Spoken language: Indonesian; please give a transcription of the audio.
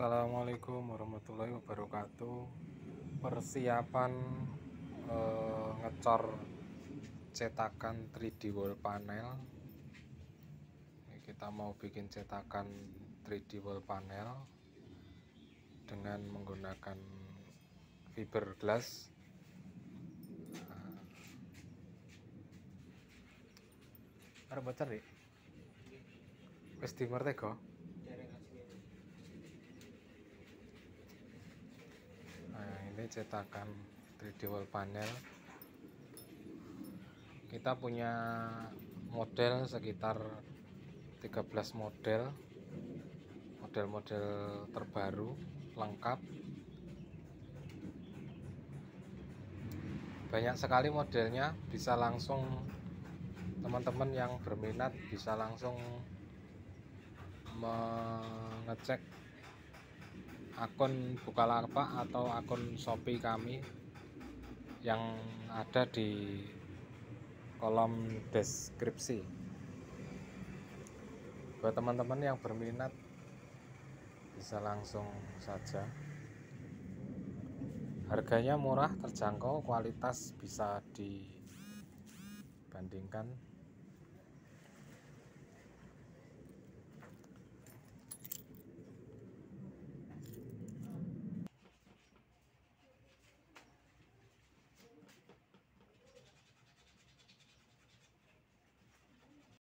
Assalamualaikum warahmatullahi wabarakatuh. Persiapan ngecor cetakan 3D wall panel. Ini kita mau bikin cetakan 3D wall panel dengan menggunakan fiberglass. Arep bocor nih. Wis dimerdeka. Nah, ini cetakan 3D wall panel. Kita punya model sekitar 13 model terbaru lengkap. Banyak sekali modelnya, bisa langsung teman-teman yang berminat bisa langsung mengecek akun Bukalapak atau akun Shopee kami yang ada di kolom deskripsi. Buat teman-teman yang berminat bisa langsung saja. Harganya murah, terjangkau, kualitas bisa dibandingkan.